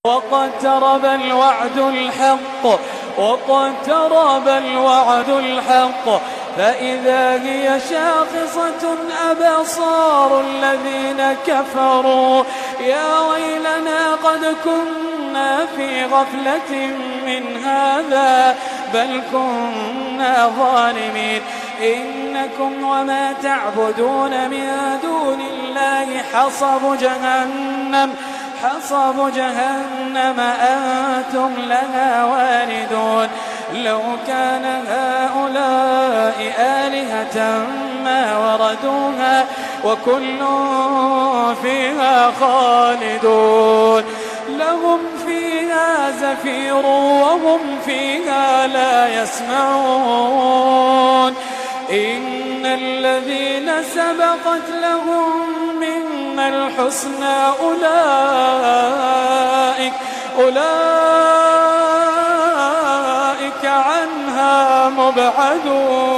واقترب الوعد الحق فإذا هي شاخصة أبصار الذين كفروا يا ويلنا قد كنا في غفلة من هذا بل كنا ظالمين إنكم وما تعبدون من دون الله حصب جهنم أنتم لها واردون لو كان هؤلاء آلهة ما وردوها وكل فيها خالدون لهم فيها زفير وهم فيها لا يسمعون إن الذين سبقت لهم منا الحسنى أولئك عنها مبعدون